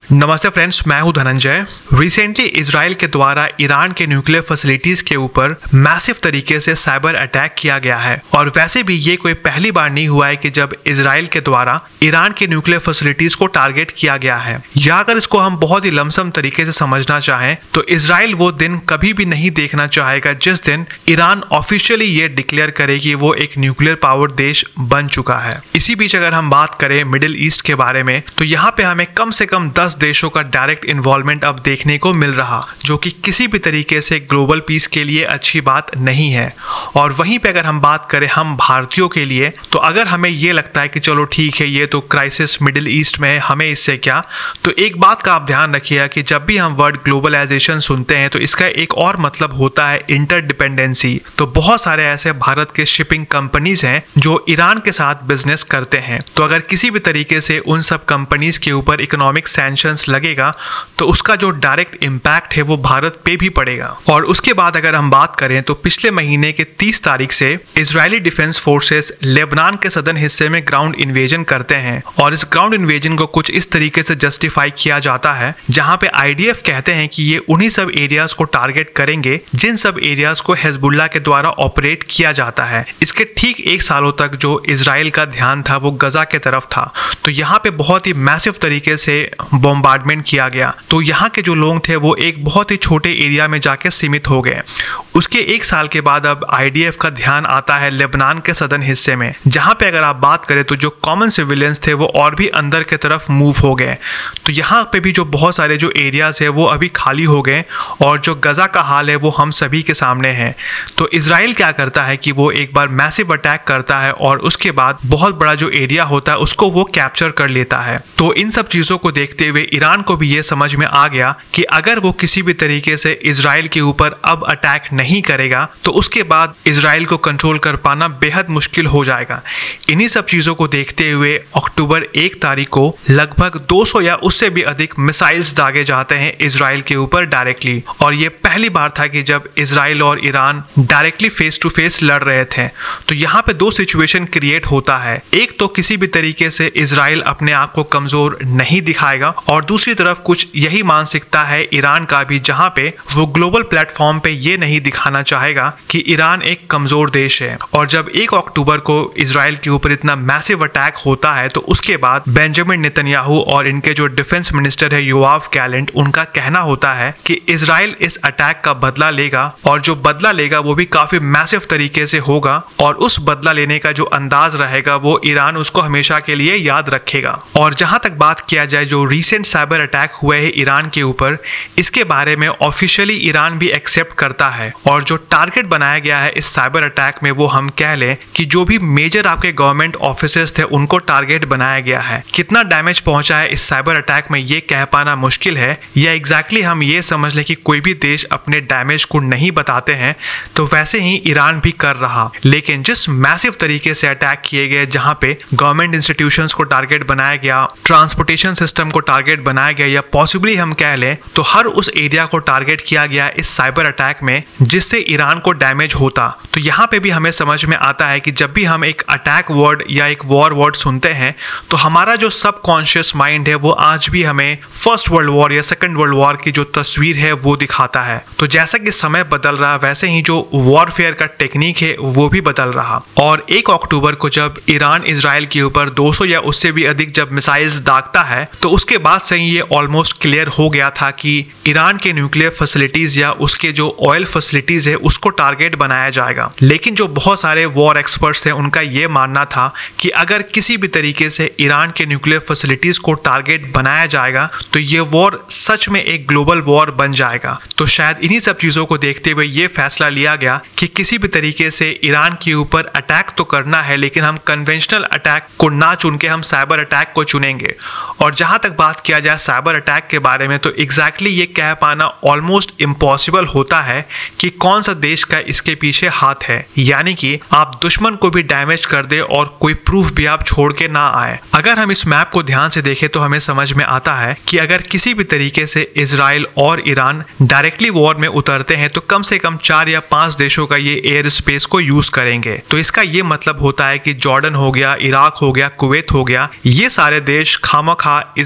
नमस्ते फ्रेंड्स, मैं हूं धनंजय। रिसेंटली इजराइल के द्वारा ईरान के न्यूक्लियर फैसिलिटीज के ऊपर मैसिव तरीके से साइबर अटैक किया गया है और वैसे भी ये कोई पहली बार नहीं हुआ है कि जब इजराइल के द्वारा ईरान के न्यूक्लियर फैसिलिटीज को टारगेट किया गया है। या अगर इसको हम बहुत ही लमसम तरीके से समझना चाहें तो इजराइल वो दिन कभी भी नहीं देखना चाहेगा जिस दिन ईरान ऑफिशियली ये डिक्लेयर करे कि वो एक न्यूक्लियर पावर देश बन चुका है। इसी बीच अगर हम बात करें मिडिल ईस्ट के बारे में तो यहाँ पे हमें कम से कम 10 देशों का डायरेक्ट इन्वॉल्वमेंट अब देखने को मिल रहा, जो कि किसी भी तरीके से ग्लोबल पीस के लिए अच्छी बात नहीं है। और वहीं पे अगर हम बात करें हम भारतीयों के लिए, तो अगर हमें ये लगता है कि चलो ठीक है ये तो क्राइसिस मिडिल ईस्ट में है, हमें इससे क्या, तो एक बात का आप ध्यान रखिएगा कि जब भी हम वर्ड ग्लोबलाइजेशन सुनते हैं तो इसका एक और मतलब होता है इंटरडिपेंडेंसी। तो बहुत सारे ऐसे भारत के शिपिंग कंपनीज हैं जो ईरान के साथ बिजनेस करते हैं, तो अगर किसी भी तरीके से उन सब कंपनीज के ऊपर इकोनॉमिक सैंक्शंस लगेगा तो उसका जो डायरेक्ट इम्पैक्ट है वो भारत पे भी पड़ेगा। और उसके बाद अगर हम बात करें तो पिछले महीने के 30 तारीख से इजरायली डिफेंस फोर्सेस लेबनान के सदर्न हिस्से में ग्राउंड इन्वेजन करते हैं और इस ग्राउंड इन्वेजन को कुछ इस तरीके से जस्टिफाई किया जाता है जहां पे आईडीएफ कहते हैं कि ये उन्हीं सब एरियाज को टारगेट करेंगे जिन सब एरियाज को हिजबुल्लाह के द्वारा ऑपरेट किया जाता है। इसके ठीक 1 सालों तक जो इजराइल का ध्यान था वो गजा के तरफ था, तो यहाँ पे बहुत ही मैसिव तरीके से बॉम्बार्डमेंट किया गया। तो यहाँ के जो लोग थे वो एक बहुत ही छोटे एरिया में जाके सीमित हो गए। उसके 1 साल के बाद अब आईडीएफ का ध्यान आता है लेबनान के सदर्न हिस्से में, जहाँ पे अगर आप बात करें तो जो कॉमन सिविलियंस थे वो और भी अंदर के तरफ मूव हो गए। तो यहाँ पे भी जो बहुत सारे जो एरियाज है वो अभी खाली हो गए और जो गजा का हाल है वो हम सभी के सामने है। तो इजराइल क्या करता है कि वो एक बार मैसिव अटैक करता है और उसके बाद बहुत बड़ा जो एरिया होता है उसको वो कैप्चर कर लेता है। तो इन सब चीज़ों को देखते हुए ईरान को भी ये समझ में आ गया कि अगर वो किसी भी तरीके से इजराइल के ऊपर अब अटैक नहीं करेगा तो उसके बाद इजराइल को कंट्रोल कर पाना बेहद मुश्किल हो जाएगा। इन्हीं सब चीज़ों को देखते हुए अक्टूबर 1 तारीख को लगभग 200 या उससे भी अधिक मिसाइल्स दागे जाते हैं इजराइल के ऊपर डायरेक्टली। और ये पहली बार था कि जब इजराइल और Iran directly face to face लड़ रहे थे। तो यहाँ पे 2 सिचुएशन क्रिएट होता है, एक तो किसी भी तरीके से इजराइल अपने आप को कमजोर नहीं दिखाएगा और दूसरी तरफ कुछ यही मानसिकता है ईरान का भी, जहां पे वो ग्लोबल प्लेटफॉर्म पे ये नहीं दिखाना चाहेगा कि ईरान एक कमजोर देश है। और जब 1 अक्टूबर को इजराइल के ऊपर इतना मैसिव अटैक होता है तो उसके बाद बेंजामिन नेतन्याहू और इनके जो डिफेंस मिनिस्टर है योआव गैलेंट, उनका कहना होता है कि इजराइल इस अटैक का बदला लेगा और जो बदला लेगा वो भी काफी मैसिव तरीके से होगा और उस बदला लेने का जो अंदाज रहेगा वो ईरान उसको हमेशा के लिए याद रखेगा। और जहां तक बात किया जाए जो रिसेंट साइबर अटैक हुए हैं ईरान के ऊपर, इसके बारे में ऑफिशियली ईरान भी एक्सेप्ट करता है और जो टारगेट बनाया गया है इस साइबर अटैक में वो हम कह लें कि जो भी मेजर आपके गवर्नमेंट ऑफिसेस थे उनको टारगेट बनाया गया है। कितना डैमेज पहुंचा है इस साइबर अटैक में ये कह पाना मुश्किल है, या एग्जैक्टली हम ये समझ लें कि कोई भी देश अपने डैमेज को नहीं बताते हैं, तो वैसे ही ईरान भी कर रहा। लेकिन जिस मैसिव तरीके से अटैक किए गए, जहां पे गवर्नमेंट इंस्टीट्यूशंस को टारगेट बनाया गया, ट्रांसपोर्टेशन सिस्टम को टारगेट बनाया गया, या पॉसिबली हम कह लें तो हर उस एरिया को टारगेट किया गया इस साइबर अटैक में जिससे ईरान को डैमेज होता। तो यहाँ पे भी हमें समझ में आता है कि जब भी हम एक अटैक वर्ड या एक वॉर वर्ड सुनते हैं तो हमारा जो सबकॉन्शियस माइंड है वो आज भी हमें फर्स्ट वर्ल्ड वॉर या सेकंड वर्ल्ड वॉर की जो तस्वीर है वो दिखाता है। तो जैसा कि समय बदल रहा वैसे ही जो वॉरफेयर का टेक्निक है वो भी बदल रहा। और 1 अक्टूबर को जब ईरान इजराइल के ऊपर 200 या उससे भी अधिक जब मिसाइल्स दागता है तो उसके बाद से ही ये ऑलमोस्ट क्लियर हो गया था कि ईरान के न्यूक्लियर फैसिलिटीज या उसके जो ऑयल फैसिलिटीज है उसको टारगेट बनाया जाएगा। लेकिन जो बहुत सारे वॉर एक्सपर्ट्स हैं उनका ये मानना था कि अगर किसी भी तरीके से ईरान के न्यूक्लियर फैसिलिटीज को टारगेट बनाया जाएगा तो ये वॉर सच में एक ग्लोबल वॉर बन जाएगा। तो शायद इन्हीं सब चीजों को देखते हुए ये फैसला लिया गया कि किसी भी तरीके से ईरान के ऊपर अटैक तो करना है लेकिन हम कन्वेंशनल अटैक को ना चुन के हम साइबर अटैक को चुनेंगे। और जहां तक बात किया जाए साइबर अटैक के बारे में तो एग्जैक्टली ये कह पाना ऑलमोस्ट इम्पॉसिबल होता है कि कौन सा देश का इसके पीछे हाथ है, यानी कि आप दुश्मन को भी डैमेज कर दे और कोई प्रूफ भी आप छोड़ के ना आए। अगर हम इस मैप को ध्यान से देखें तो हमें समझ में आता है कि अगर किसी भी तरीके से इजराइल और ईरान डायरेक्टली वॉर में उतरते हैं तो कम से कम 4 या 5 देशों का ये एयर स्पेस को यूज करेंगे। तो इसका ये मतलब होता है कि जॉर्डन हो गया, इराक हो गया, कुवैत हो गया, ये सारे देश खामखा इजराइल और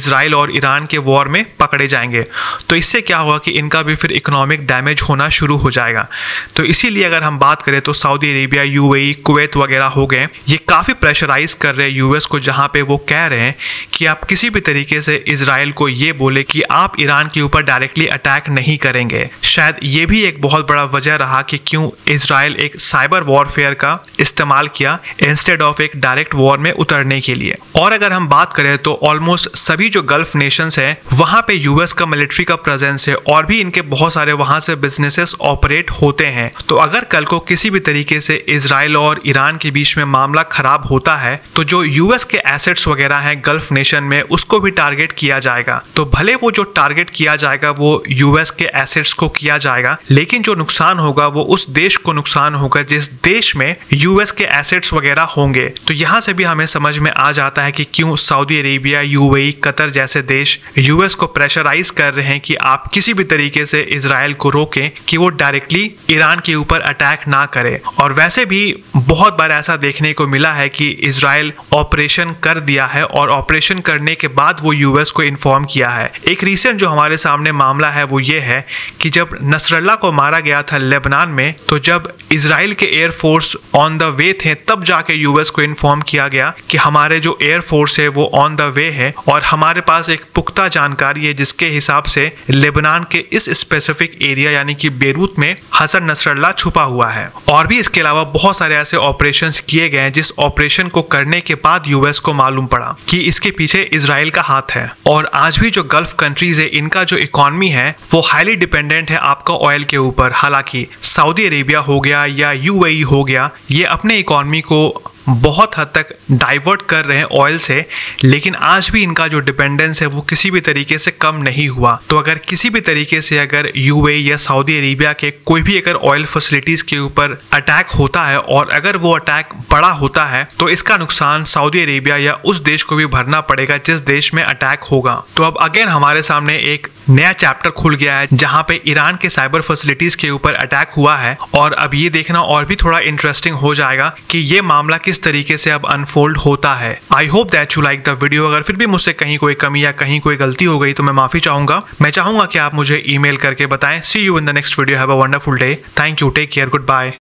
और ईरान के वॉर में पकड़े जाएंगे। तो इससे क्या होगा कि इनका भी फिर इकोनॉमिक डैमेज होना शुरू हो जाएगा। तो इसीलिए अगर हम बात करें तो सऊदी अरेबिया, यूएई, कुवैत वगैरह हो गए, ये काफ़ी प्रेशराइज कर रहे हैं यूएस को, जहाँ पे वो कह रहे हैं कि आप किसी भी तरीके से इजराइल को ये बोले कि आप ईरान के ऊपर डायरेक्टली अटैक नहीं करेंगे। शायद ये भी एक बहुत बड़ा वजह रहा कि क्यों इजराइल एक साइबर वॉरफेयर का इस्तेमाल किया इंस्टेड ऑफ एक डायरेक्ट वॉर में उतरने के लिए। और अगर हम बात करें तो ऑलमोस्ट सभी जो गल्फ नेशंस हैं वहां पे यूएस का मिलिट्री का प्रेजेंस है और भी इनके बहुत सारे वहां से बिजनेसेस ऑपरेट होते हैं। तो अगर कल को किसी भी तरीके से इजराइल और ईरान के बीच में मामला खराब होता है तो जो यूएस के एसेट्स वगैरह हैं गल्फ नेशन में उसको भी टारगेट किया जाएगा। तो भले वो जो टारगेट किया जाएगा वो यूएस के एसेट्स को किया जाएगा, लेकिन जो नुकसान होगा वो उस देश को नुकसान होगा जिस देश में यूएस के एसेट्स वगैरह होंगे। तो यहाँ से भी हमें समझ में आ जाता है कि क्यों सऊदी अरेबिया, यूएई, कतर जैसे देश यूएस को प्रेशराइज कर रहे हैं कि आप किसी भी तरीके से इजराइल को रोकें कि वो डायरेक्टली ईरान के ऊपर अटैक ना करे। और वैसे भी बहुत बार ऐसा देखने को मिला है कि इजराइल ऑपरेशन कर दिया है और ऑपरेशन करने के बाद वो यूएस को इन्फॉर्म किया है। एक रिसेंट जो हमारे सामने मामला है वो ये है कि जब नसरल्ला को मारा गया था लेबनान में, तो जब इजराइल के एयरफोर्स ऑन द वे थे तब जाके यूएस को इन्फॉर्म किया गया कि हमारे जो एयरफोर्स है वो ऑन द वे है और हमारे पास एक पुख्ता जानकारी है जिसके हिसाब से लेबनान के इस स्पेसिफिक एरिया यानी कि बेरूत में हसन नसरल्ला छुपा हुआ है। और भी इसके अलावा बहुत सारे ऐसे ऑपरेशंस किए गए हैं जिस ऑपरेशन को करने के बाद यूएस को मालूम पड़ा कि इसके पीछे इजराइल का हाथ है। और आज भी जो गल्फ कंट्रीज है इनका जो इकोनॉमी है वो हाईली डिपेंडेंट है आपका ऑयल के ऊपर। हालांकि सऊदी अरेबिया हो गया या यूएई हो गया, ये अपने इकोनॉमी को बहुत हद तक डाइवर्ट कर रहे हैं ऑयल से, लेकिन आज भी इनका जो डिपेंडेंस है वो किसी भी तरीके से कम नहीं हुआ। तो अगर किसी भी तरीके से अगर यूएई या सऊदी अरेबिया के कोई भी अगर ऑयल फैसिलिटीज के ऊपर अटैक होता है और अगर वो अटैक बड़ा होता है तो इसका नुकसान सऊदी अरेबिया या उस देश को भी भरना पड़ेगा जिस देश में अटैक होगा। तो अब अगेन हमारे सामने एक नया चैप्टर खुल गया है जहां पे ईरान के साइबर फैसिलिटीज के ऊपर अटैक हुआ है और अब ये देखना और भी थोड़ा इंटरेस्टिंग हो जाएगा कि ये मामला किस तरीके से अब अनफोल्ड होता है। I hope that you like the video. अगर फिर भी मुझसे कहीं कोई कमी या कहीं कोई गलती हो गई तो मैं माफी चाहूंगा। मैं चाहूंगा कि आप मुझे ईमेल करके बताएं। See you in the next video. Have a wonderful day. Thank you. Take care. Good bye.